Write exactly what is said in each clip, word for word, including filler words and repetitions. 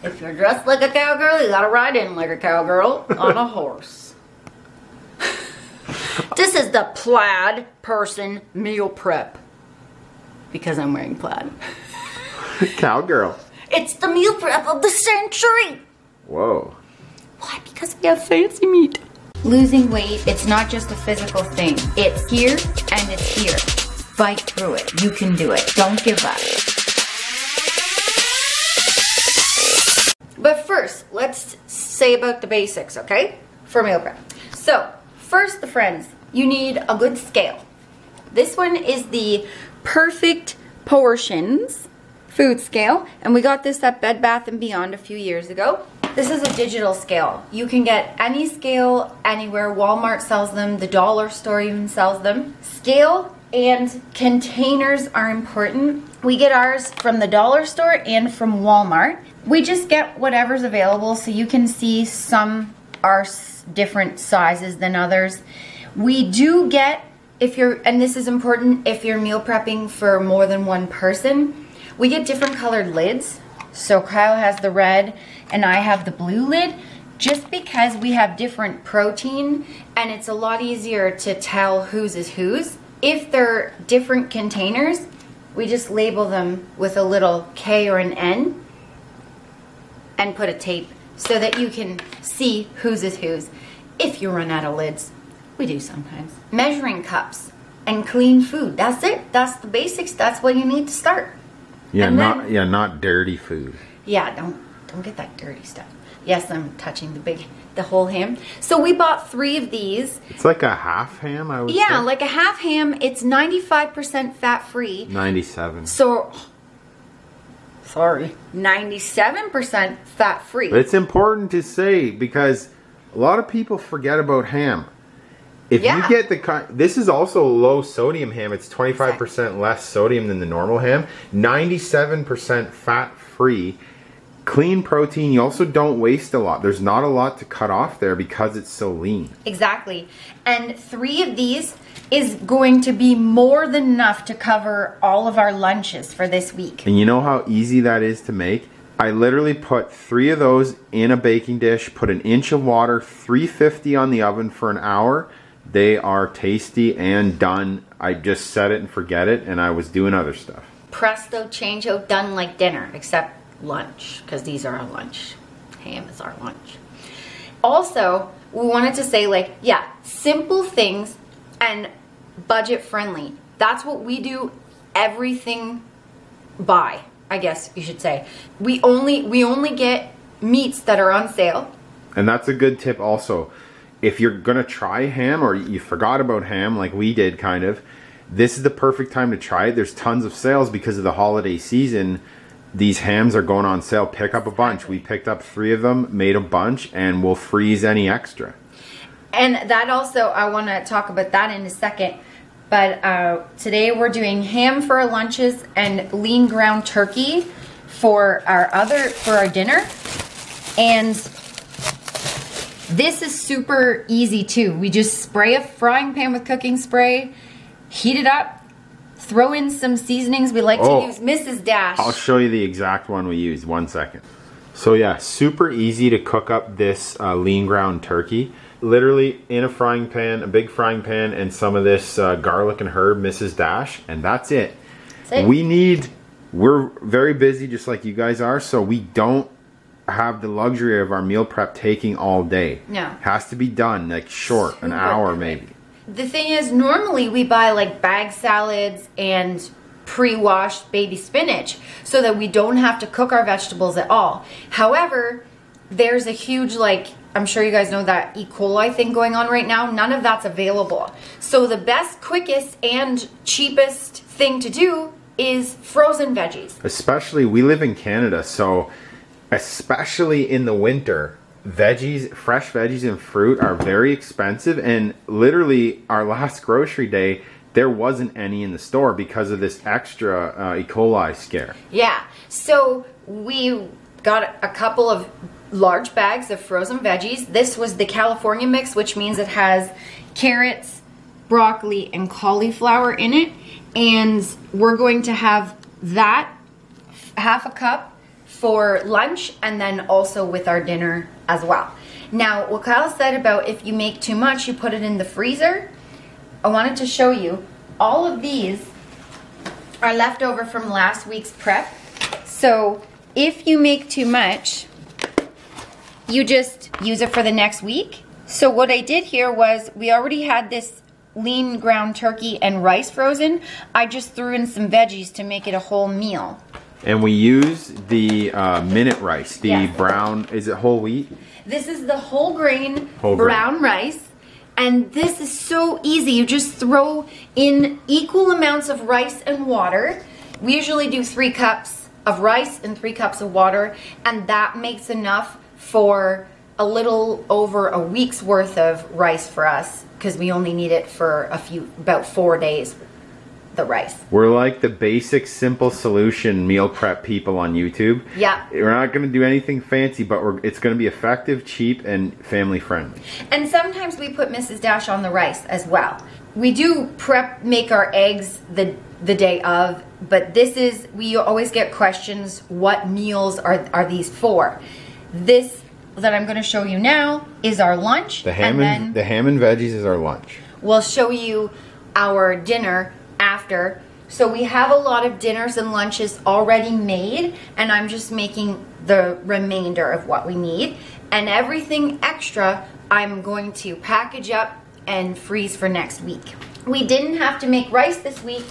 If you're dressed like a cowgirl, you gotta ride in like a cowgirl on a horse. This is the plaid person meal prep. Because I'm wearing plaid. Cowgirl. It's the meal prep of the century. Whoa. Why? Because we have fancy meat. Losing weight, it's not just a physical thing. It's here and it's here. Fight through it. You can do it. Don't give up. But first, let's say about the basics, okay? For meal prep. So, first, friends, you need a good scale. This one is the Perfect Portions food scale, and we got this at Bed Bath and Beyond a few years ago. This is a digital scale. You can get any scale anywhere. Walmart sells them. The dollar store even sells them. Scale and containers are important. We get ours from the dollar store and from Walmart. We just get whatever's available, so you can see some are different sizes than others. We do get, if you're, and this is important, if you're meal prepping for more than one person, we get different colored lids. So Kyle has the red and I have the blue lid, just because we have different protein and it's a lot easier to tell whose is whose. If they're different containers, we just label them with a little K or an N and put a tape so that you can see whose is whose. If you run out of lids, we do sometimes. Measuring cups and clean food. That's it. That's the basics. That's what you need to start. Yeah, and not then, yeah, not dirty food. Yeah, don't don't get that dirty stuff. Yes, I'm touching the big, the whole ham. So we bought three of these. It's like a half ham, I would yeah, say. Yeah, like a half ham. It's ninety-five percent fat-free. ninety-seven. So, sorry, ninety-seven percent fat-free. But it's important to say because a lot of people forget about ham. If yeah. you get the kind, this is also low sodium ham. It's twenty-five percent less sodium than the normal ham. ninety-seven percent fat-free. Clean protein. You also don't waste a lot. There's not a lot to cut off there because it's so lean. Exactly. And three of these is going to be more than enough to cover all of our lunches for this week. And you know how easy that is to make? I literally put three of those in a baking dish, put an inch of water, three fifty on the oven for an hour. They are tasty and done. I just set it and forget it, and I was doing other stuff. Presto, changeo, done like dinner, except lunch, because these are our lunch. Ham is our lunch. Also, we wanted to say, like, yeah, simple things and budget friendly. That's what we do everything by, I guess you should say. We only we only get meats that are on sale. And that's a good tip also. If you're gonna try ham or you forgot about ham like we did kind of, this is the perfect time to try it. There's tons of sales because of the holiday season. These hams are going on sale. Pick up a bunch. We picked up three of them, made a bunch, and we'll freeze any extra. And that also, I want to talk about that in a second. But uh, today we're doing ham for our lunches and lean ground turkey for our other for our dinner. And this is super easy too. We just spray a frying pan with cooking spray, heat it up, throw in some seasonings. We like oh, to use Missus Dash. I'll show you the exact one we used. One second. So yeah, super easy to cook up this uh, lean ground turkey. Literally in a frying pan, a big frying pan, and some of this uh, garlic and herb Missus Dash, and that's it. That's it. We need, we're very busy just like you guys are, so we don't have the luxury of our meal prep taking all day. No. It has to be done like short, super an hour maybe. The thing is, normally we buy like bag salads and pre-washed baby spinach so that we don't have to cook our vegetables at all. However, there's a huge, like, I'm sure you guys know that E. coli thing going on right now. None of that's available. So the best, quickest, and cheapest thing to do is frozen veggies. Especially, we live in Canada, so especially in the winter, veggies, fresh veggies and fruit are very expensive, and literally our last grocery day there wasn't any in the store because of this extra uh, E. coli scare. Yeah, so we got a couple of large bags of frozen veggies. This was the California mix, which means it has carrots, broccoli, and cauliflower in it, and we're going to have that half a cup for lunch and then also with our dinner as well. Now, what Kyle said about if you make too much, you put it in the freezer. I wanted to show you all of these are left over from last week's prep. So if you make too much, you just use it for the next week. So what I did here was we already had this lean ground turkey and rice frozen. I just threw in some veggies to make it a whole meal. And we use the uh, minute rice, the yes. brown, is it whole wheat? This is the whole grain whole brown grain. rice. And this is so easy. You just throw in equal amounts of rice and water. We usually do three cups of rice and three cups of water, and that makes enough for a little over a week's worth of rice for us, because we only need it for a few, about four days, the rice. We're like the basic simple solution meal prep people on YouTube. Yeah. We're not going to do anything fancy, but we're, it's going to be effective, cheap, and family friendly. And sometimes we put Missus Dash on the rice as well. We do prep, make our eggs the the day of, but this is, we always get questions, what meals are, are these for? This that I'm going to show you now is our lunch. The ham and, and then the ham and veggies is our lunch. We'll show you our dinner after. So we have a lot of dinners and lunches already made, and I'm just making the remainder of what we need. And everything extra I'm going to package up and freeze for next week. We didn't have to make rice this week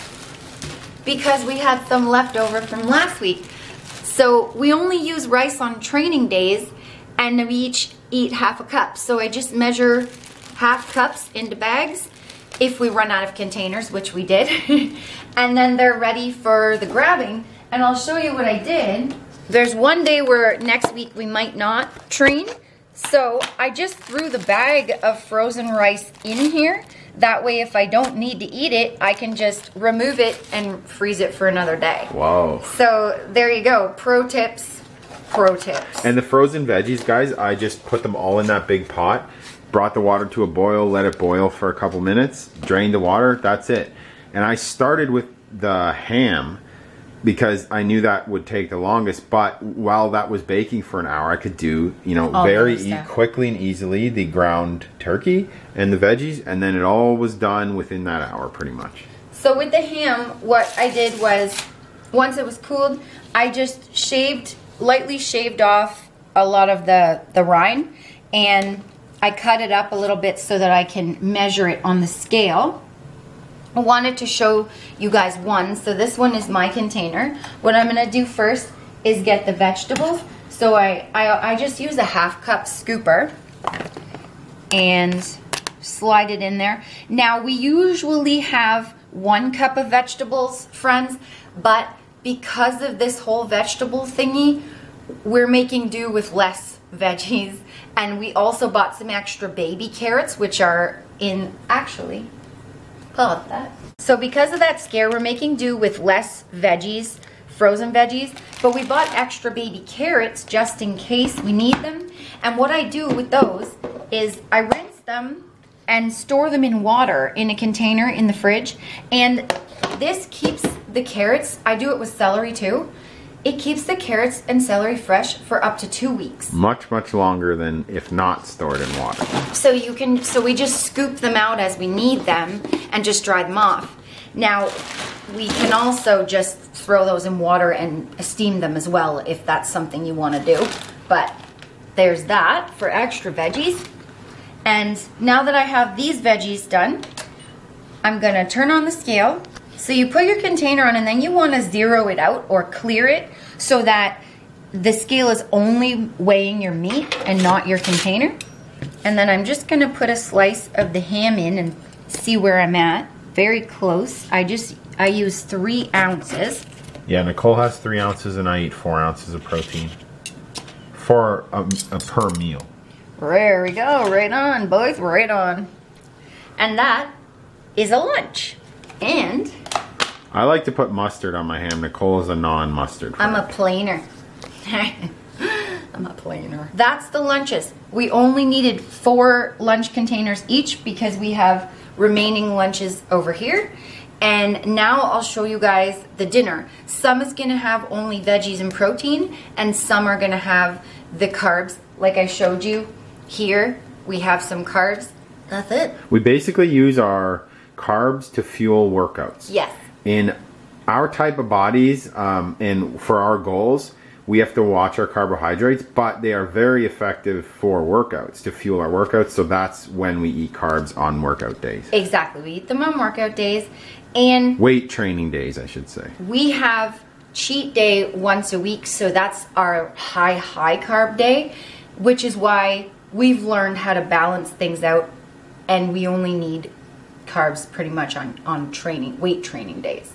because we had some left over from last week. So we only use rice on training days, and we each eat half a cup. So I just measure half cups into bags if we run out of containers, which we did. And then they're ready for the grabbing. And I'll show you what I did. There's one day where next week we might not train. So I just threw the bag of frozen rice in here. That way, if I don't need to eat it, I can just remove it and freeze it for another day. Wow. So there you go. Pro tips, pro tips. And the frozen veggies, guys, I just put them all in that big pot, brought the water to a boil, let it boil for a couple minutes, drained the water, that's it. And I started with the ham because I knew that would take the longest, but while that was baking for an hour, I could do, you know, all very e quickly and easily the ground turkey and the veggies, and then it all was done within that hour pretty much. So with the ham, what I did was, once it was cooled, I just shaved, lightly shaved off a lot of the, the rind, and I cut it up a little bit so that I can measure it on the scale. I wanted to show you guys one. So this one is my container. What I'm gonna do first is get the vegetables. So I, I, I just use a half cup scooper and slide it in there. Now we usually have one cup of vegetables, friends, but because of this whole vegetable thingy, we're making do with less veggies. And we also bought some extra baby carrots, which are in, actually, called that. So because of that scare, we're making do with less veggies, frozen veggies, but we bought extra baby carrots just in case we need them. And what I do with those is I rinse them and store them in water in a container in the fridge. And this keeps the carrots, I do it with celery too, it keeps the carrots and celery fresh for up to two weeks. Much, much longer than if not stored in water. So you can, so we just scoop them out as we need them and just dry them off. Now, we can also just throw those in water and steam them as well if that's something you want to do. But there's that for extra veggies. And now that I have these veggies done, I'm gonna turn on the scale. So you put your container on and then you want to zero it out or clear it so that the scale is only weighing your meat and not your container. And then I'm just going to put a slice of the ham in and see where I'm at. Very close. I just, I use three ounces. Yeah, Nicole has three ounces and I eat four ounces of protein for a, a per meal. There we go. Right on, boys. Right on. And that is a lunch. And I like to put mustard on my ham. Nicole is a non-mustard. I'm a plainer. I'm a plainer. That's the lunches. We only needed four lunch containers each because we have remaining lunches over here. And now I'll show you guys the dinner. Some is gonna have only veggies and protein, and some are gonna have the carbs. Like I showed you here, we have some carbs. That's it. We basically use our carbs to fuel workouts. Yes. In our type of bodies, um, and for our goals, we have to watch our carbohydrates, but they are very effective for workouts, to fuel our workouts. So that's when we eat carbs on workout days. Exactly. We eat them on workout days. And weight training days, I should say. We have cheat day once a week, so that's our high, high carb day, which is why we've learned how to balance things out, and we only need carbs pretty much on, on training, weight training days.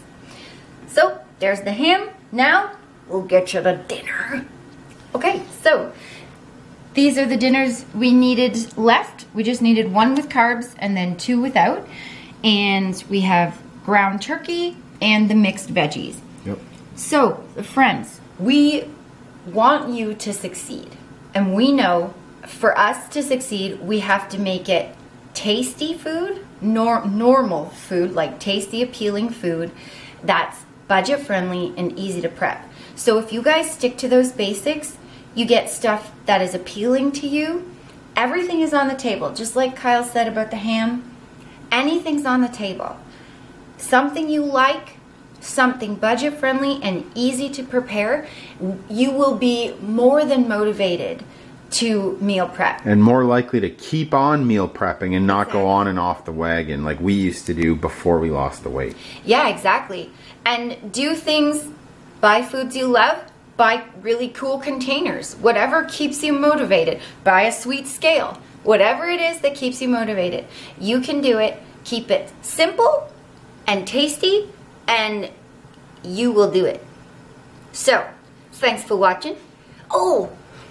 So there's the ham. Now we'll get you the dinner. Okay, so these are the dinners we needed left. We just needed one with carbs and then two without. And we have ground turkey and the mixed veggies. Yep. So, friends, we want you to succeed. And we know for us to succeed, we have to make it tasty food, nor normal food, like tasty, appealing food that's budget friendly and easy to prep. So if you guys stick to those basics, you get stuff that is appealing to you. Everything is on the table, just like Kyle said about the ham. Anything's on the table. Something you like, something budget friendly and easy to prepare, you will be more than motivated to meal prep. And more likely to keep on meal prepping and not exactly. go on and off the wagon like we used to do before we lost the weight. Yeah, exactly. And do things, buy foods you love, buy really cool containers, whatever keeps you motivated. Buy a sweet scale, whatever it is that keeps you motivated. You can do it. Keep it simple and tasty, and you will do it. So, thanks for watching. Oh!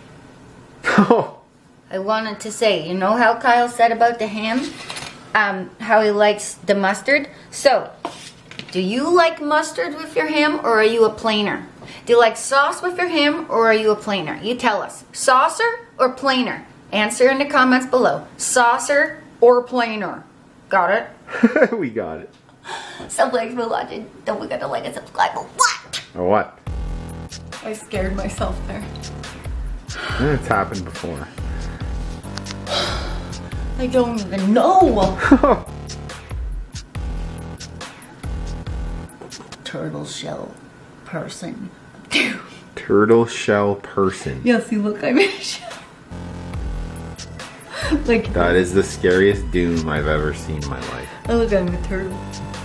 Oh. I wanted to say, you know how Kyle said about the ham? Um, how he likes the mustard? So, do you like mustard with your ham, or are you a plainer? Do you like sauce with your ham, or are you a plainer? You tell us. Saucer or plainer? Answer in the comments below. Saucer or plainer? Got it? We got it. So thanks for watching. Don't forget to like and subscribe. But what? Or what? I scared myself there. It's happened before. I don't even know. Turtle shell person. Turtle shell person. Yeah, see, look, I'm in a shell. Like, that is the scariest doom I've ever seen in my life. Oh, look, I'm a turtle.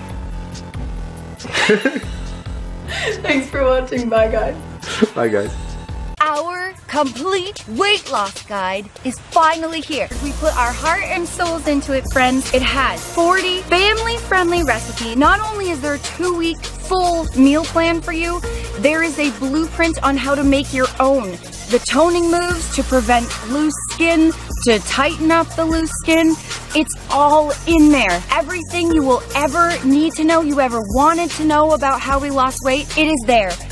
Thanks for watching. Bye, guys. Bye, guys. Our complete weight loss guide is finally here. We put our heart and souls into it, friends. It has forty family-friendly recipes. Not only is there a two-week full meal plan for you, there is a blueprint on how to make your own. The toning moves to prevent loose skin, to tighten up the loose skin. It's all in there. Everything you will ever need to know, you ever wanted to know about how we lost weight, it is there.